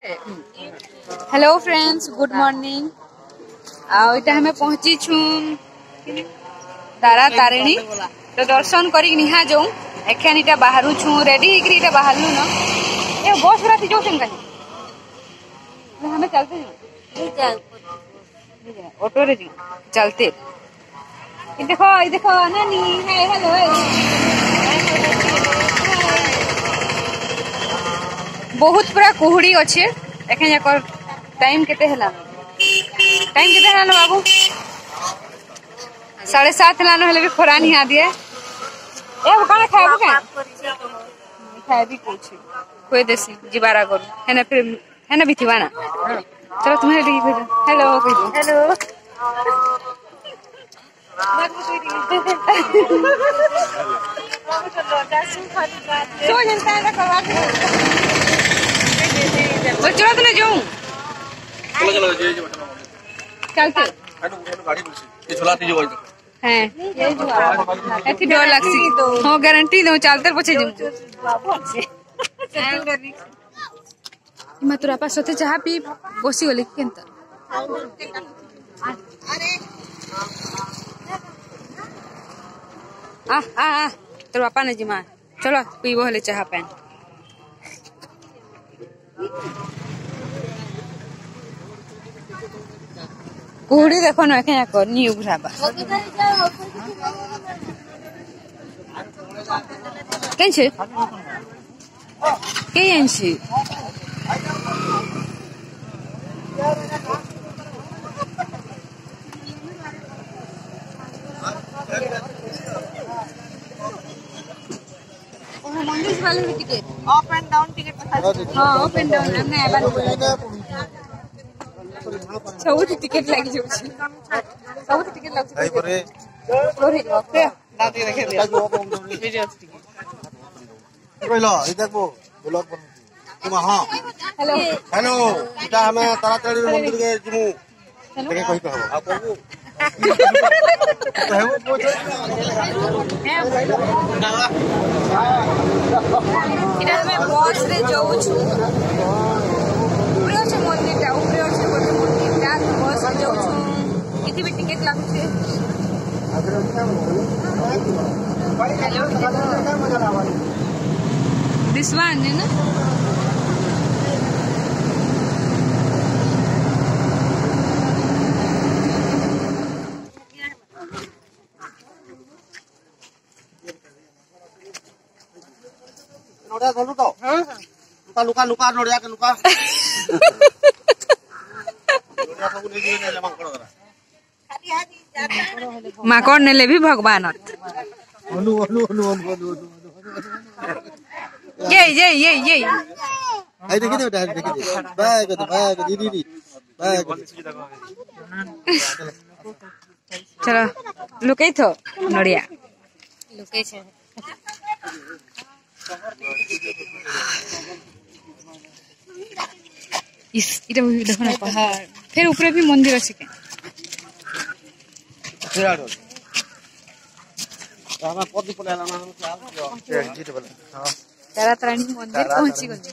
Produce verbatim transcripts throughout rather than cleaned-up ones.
Hello friends, good morning. आटा हमें पहुंची छू तारा तारिणी तो दर्शन करी निहा जाऊँ एखान इटा बाहर छू रेडी होकर बाहर न ये बस पूरा थी जाऊँ कहीं हमें चलते ऑटो रे जी चलते देखो देखो नानी है हेलो बहुत पूरा कुहुड़ी अच्छे एखे जाक टाइम केते हला टाइम केते हला बाबू साढ़े सात हला हेले भी खोरा नहीं आ दिए ए काना खाबू का खाबी कुछ कोई देसी जिबारा करू हेना फिर हेना बिथिबा ना चलो तुम्हें रेडी कर हेलो हेलो सो जनता है करवा वो चलो तो जाऊं चलो चलो जे जे चलते गाड़ी ये चलाती जो हैं ये जो एथि डर लागसी हो गारंटी दो चलते पछे जिम मैं तोरा पास सोते चाह पी बसी गली केनता अरे आ आ आ तोर पापा ने जिमा चलो पीबो हले चाह पैन कुड़ी देखो ना क्या कर नी उघराबा केन छे केन छे मंदिर वाले ticket up and down ticket हां अप एंड डाउन हमने एबा सब टिकट लागी जाउ छी सब टिकट लाग छी परे लोरी ओके दादी रखे दिया वीडियो टिकट बोलो ई देखो ब्लॉग बन तुम हां हेलो हेलो इटा हमें ताराताड़ी मंदिर के जिमु देखे कहि कहबो आ कहबो कहबो पूछ इटा हमें बस रे जाउ छु ऊपर से मंदिर टा ऊपर से मंदिर टा बस रे जाउ छु किति भी टिकट लागु छे दिस वन है ना नोड़ा धलु तो हां लुका लुका लुका नोड़िया के लुका नोड़िया सब ले दिए ले माकड़ करा माकड़ ने ले भी भगवान ओलू ओलू ओलू ओलू ये ये ये ये आई देखि दे देखि दे बाय को बाय को दीदी दी बाय को चलो लुकै थो नोड़िया लुकै छे इस इटा देखो ना पहाड़ फिर ऊपर भी मंदिर अछि के फेराडो रामा पदी पलेला ना हम चाल जीत बोले हां तारा तारानी मंदिर पहुंची गली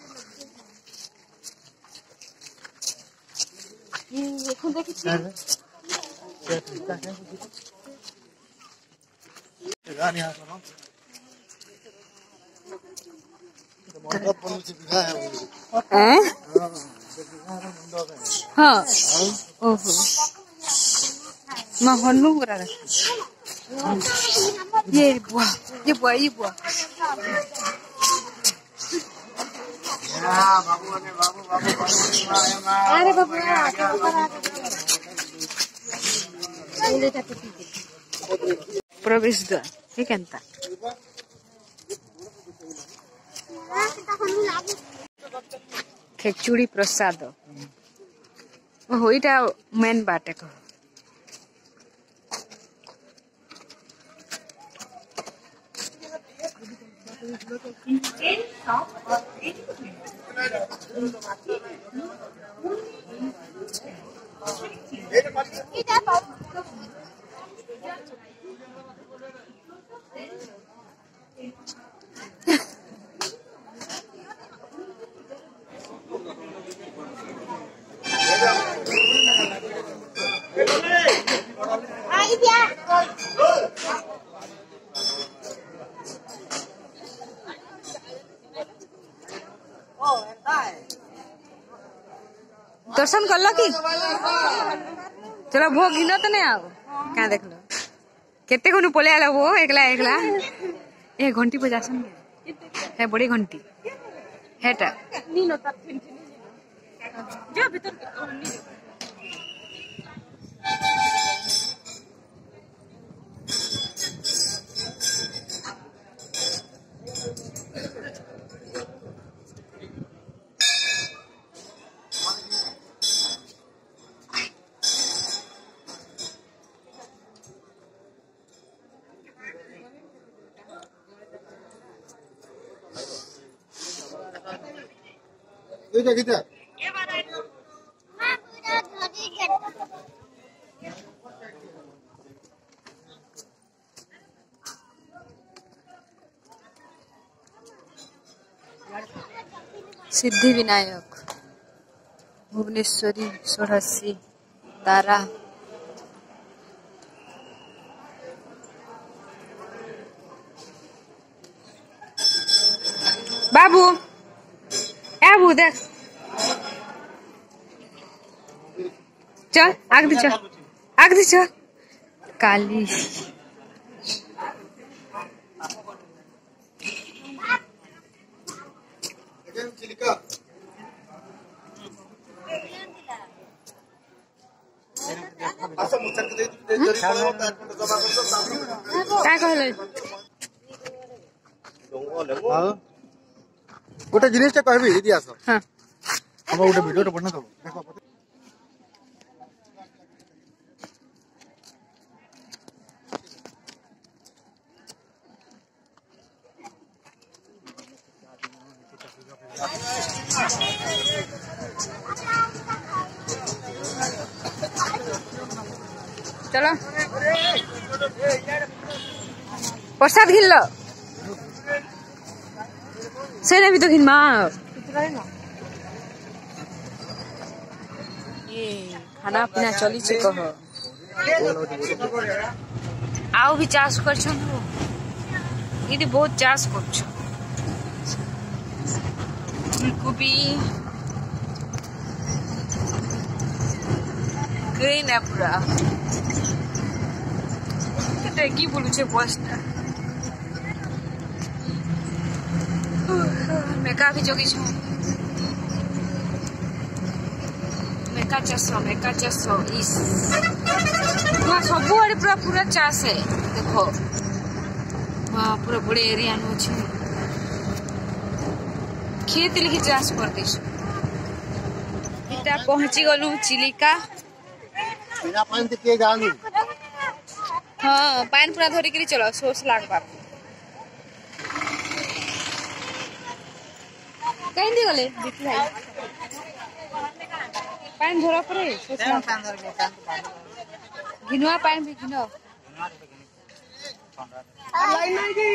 ये देखो देखि गानी आ सुनो हैं हाँ ओहो माँ हन्नू करा रहा ये बुआ ये बुआ ये बुआ अरे बाबू प्रवेश द्वार ठीक है खेचुड़ी प्रसाद ओहो इटा मेन बाटे को दर्शन कर लो कि चलो भोग गिनो तो नहीं आओ क्या देख लो केते को पले आलो वो एकला एकला ए घंटी बजासन है बड़ी घंटी हेटा नीनो तक जो भीतर ये क्या कितना सिद्धि विनायक भुवनेश्वरी षोडशी तारा बाबू ए बाबू देख चल आग दी चल आग दी चल काली क्या कहले गोटे जिनिसटा कहबी दीदी आस हां हम गोटे वीडियो बना दो देखो चलो प्रसाद घिन लो सेना भी तो घिन माँ ये खाना पीना चली चे कह आओ भी चाष कर ये बहुत चाष कर फूलकोबी ग्रीन है पूरा की बोलू छे बसटा मेका भी जोगी छु मेका चासो मेका चासो इस वहाँ सब आड़े पूरा पूरा चाष है देखो वहाँ पूरा बड़े एरिया नु छु खेत लिखी चाष कर देछ इटा पहुंची गलु चिलिका बिना पानी ते के जानी हाँ पानी पूरा धरी करी चलो सोच लाग बाप कहीं दी गले दीदी भाई पानी धरा पड़े सोच लाग घिनुआ पानी भी घिनो लाइन नहीं दी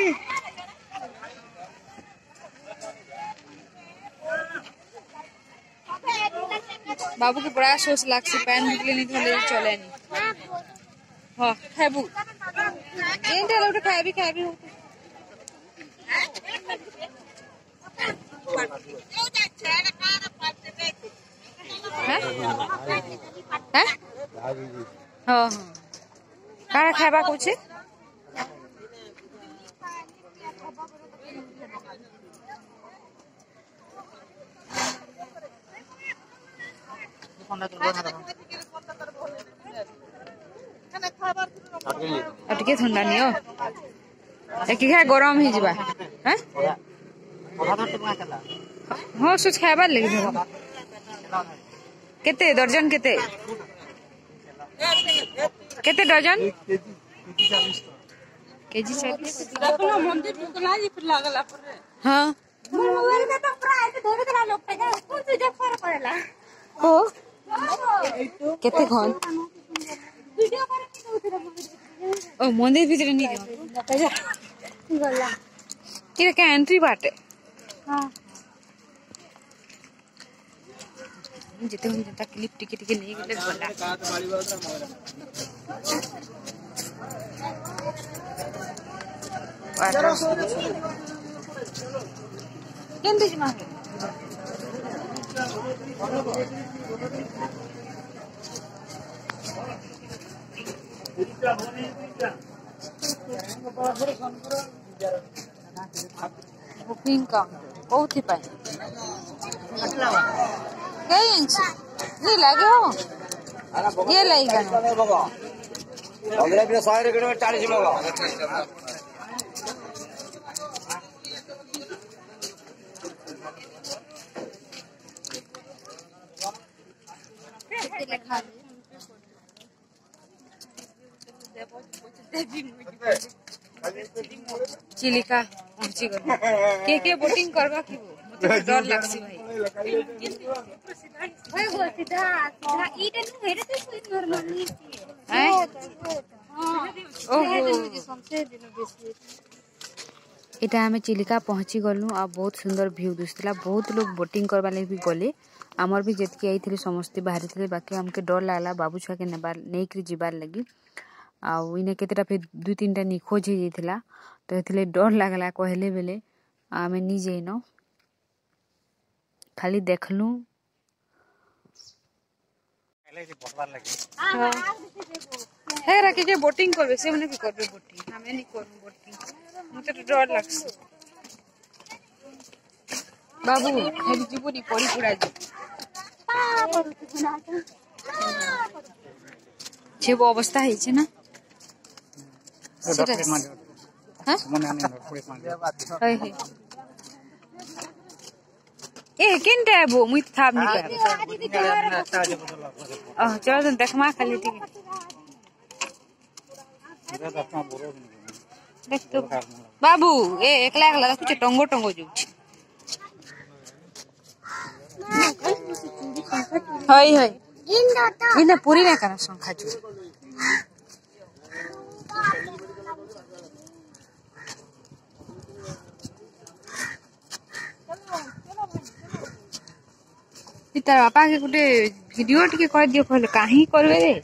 बाबू के बड़ा सोच लाग से पानी निकले नहीं तो ले चले नहीं हाँ खाबू जेंटे लोटे खाबी खाबी हो हैं हैं हाँ हाँ कारा खाबा कुछ अटके ठंडा नहीं हो एक गरम ही जीवा हैं हाँ सोच खाइबार लगे केते दर्जन केते केते डजन केजी चालीस हाँ ओ केते घन ओ मंदिर भीतर नहीं गला कि क्या एंट्री बाटे हां जेते हम जनता क्लिप टिके टिके नहीं गले गला केंदे जी मां बुकिंग काउंटर बहुत ही पाए कई इंच ये लगे हो ये लगेगा अगले भी सौ रुपये में चालीस लोग चिलिका पहुंची गल के के बोटिंग करबा की मते डर लागसी भाई भाई वो सीधा सीधा ईटा नु हेरे तो कोई नॉर्मल नहीं हैं ओहो सबसे दिन बेसी इटा हमें चिलिका पहुंची गलु आ बहुत सुंदर व्यू दिसला बहुत लोग बोटिंग करबा ले भी गले आमर भी जेतकी आइथिले समस्त बाहरी थिले बाकी हमके डर लागला बाबू छुआ के नेबार नै करी जिबार लगी आ इने केतेटा फिर दु तीनटा निखोज हे जइथिला तो एथिले डर लागला कहले बेले आमे नी जइनो खाली देखलु पहले से बोलबार लगी हे राके जे बोटिंग करबे से मने की करबे बोटिंग हमें नी करबो बोटिंग मते तो डर लागस बाबू हेली जीवनी पड़ी पुड़ा जी छे वो अवस्था है छे ना हां मने आने पुलिस मान है है ए किन देबो मुई थाब नी कर आ चलो देखमा खाली ठीक देख तो बाबू ए एकला एकला देखु छ टंगो टंगो जो हई हई इने पूरी ना करा संखा जो इतार बापा के गुटे वीडियो टिके कर दियो कहले काहे करबे रे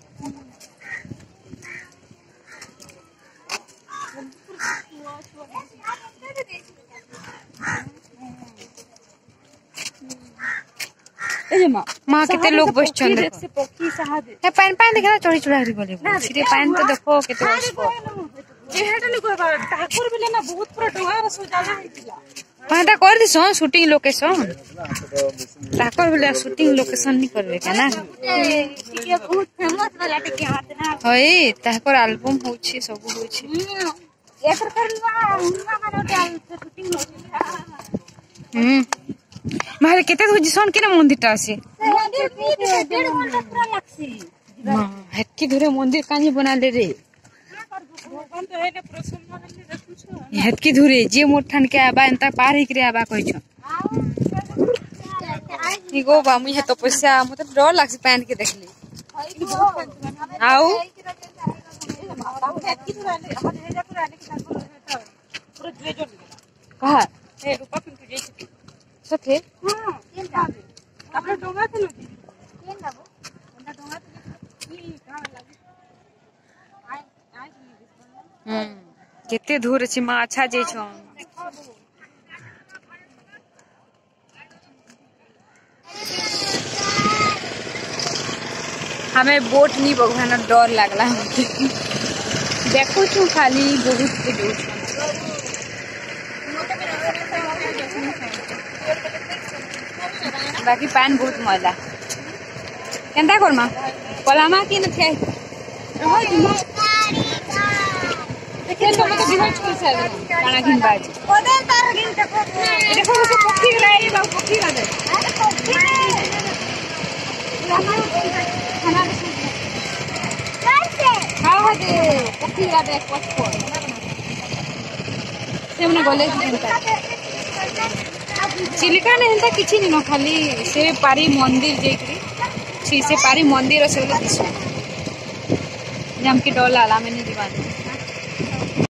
ए मां मां केते लोग बस छन देखो पक्षी सहादे ए पान पान देखा चढ़ी चढ़ारी गले सिरे पान तो देखो केते बसको ए हेटा नी कहबा ठाकुर बिले ना बहुत पूरा डोहार सजाला हैतिला पांटा कर दिसो शूटिंग लोकेशन ठाकुर बिले शूटिंग लोकेशन नी करबे का ना ये बहुत फेमस वाला टिके हाथ ना होई ताकर एल्बम होछि सब होछि एकर करलवा हुनवा मानो डाल शूटिंग होछि हम मारे केते होजिसन केना मंदिरटा আছে मंदिर पीछे डेढ़ घंटा पूरा लागसी हां हेतकी धरे मंदिर कानी बनाले रे भगवान तो हेले प्रसन्न हले देखु छ हेतकी धरे जे मोठान के आबा एंता पार ही करे आबा कहै छ ई गो बा मुई हे तपस्या मते डर लागसी पान के देखली आउ हेतकी धरे हम हेजा पूरा आने के पूरा पूरा जो कहा ए रूपा पिंटू जैसे सथे हां केन जाबे आपन डोंगा थे नदी केन जाबो ओंदा डोंगा थे ई काम लागे आइ आइ हम केते दूर छी मां अच्छा जे छ हमें बोट नी भगवान डर लागला हमके देखो छु खाली बहुत के जो छ बाकी पान बहुत मजा केंता करमा पलामा की न थे रहै दिनो देखे तो मते बिहार स्कूल से काना घिन बाज ओदे तार गिन तक देखो से पक्षी रे बा पक्षी रे अरे पक्षी खाना कैसे खाओ दे पक्षी रे पक्षी से मने गले चिलिका ने हेंता किछि नि न खाली से पारी मंदिर जेकरी छी से पारी मंदिर से बोले दिस जम की डोला ला मैंने दीवान